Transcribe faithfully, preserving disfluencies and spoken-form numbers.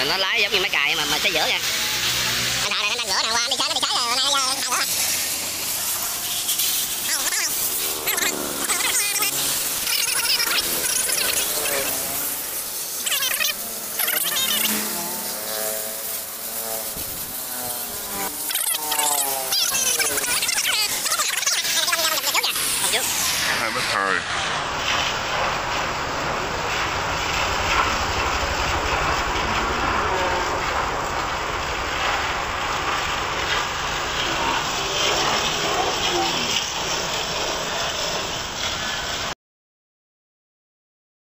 mà nó lái giống như máy cày mà mà sẽ dở nha. Anh thợ này anh đang rửa nè, qua anh đi chơi nó đi